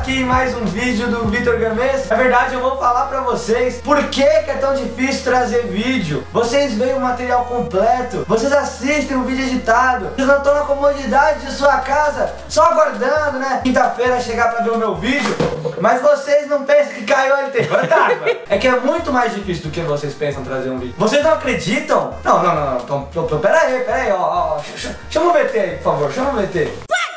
aqui em mais um vídeo do Vitor Gamês. Na verdade eu vou falar pra vocês por que é tão difícil trazer vídeo. Vocês veem o material completo, vocês assistem o vídeo editado, vocês não estão na comodidade de sua casa, só aguardando, né, quinta-feira chegar pra ver o meu vídeo. Mas vocês não pensam que caiu a LT. É que é muito mais difícil do que vocês pensam trazer um vídeo. Vocês não acreditam? Não. Então, pera aí, ó. Chama o VT aí, por favor, chama o VT.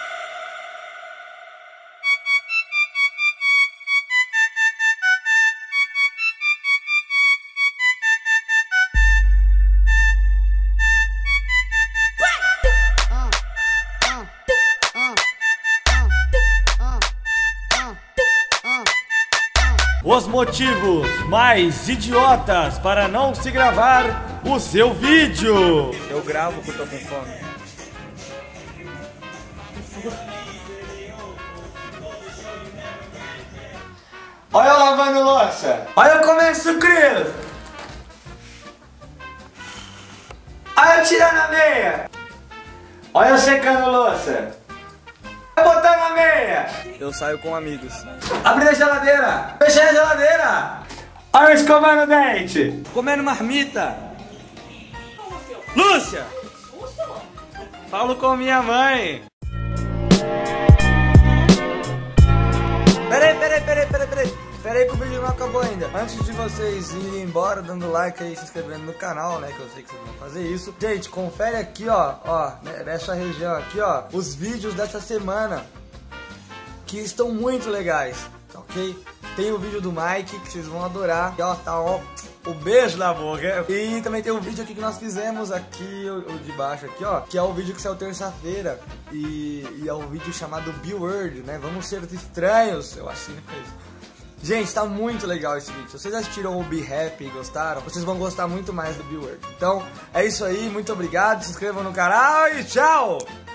Os motivos mais idiotas para não se gravar o seu vídeo. Eu gravo que eu tô com fome. Olha eu lavando louça. Olha eu comendo sucrilhos. Olha eu tirando a meia. Olha eu secando louça. Botando a meia. Eu saio com amigos. Abrindo a geladeira. Fechando a geladeira. Olha eu escovando o dente. Comendo marmita. Lúcia! Falo com minha mãe. Peraí que o vídeo não acabou ainda. Antes de vocês irem embora, dando like aí, se inscrevendo no canal, né, que eu sei que vocês vão fazer isso. Gente, confere aqui, ó, nessa região aqui, ó, os vídeos dessa semana, que estão muito legais, ok? Tem o vídeo do Mike, que vocês vão adorar, e ó, tá, ó, o beijo na boca. E também tem um vídeo aqui que nós fizemos aqui, o de baixo aqui, ó, que é o vídeo que saiu terça-feira, e é um vídeo chamado B-Word, né, vamos ser estranhos, eu acho que foi isso. Gente, tá muito legal esse vídeo. Se vocês assistiram o Be Happy e gostaram, vocês vão gostar muito mais do B-Word. Então, é isso aí, muito obrigado, se inscrevam no canal e tchau!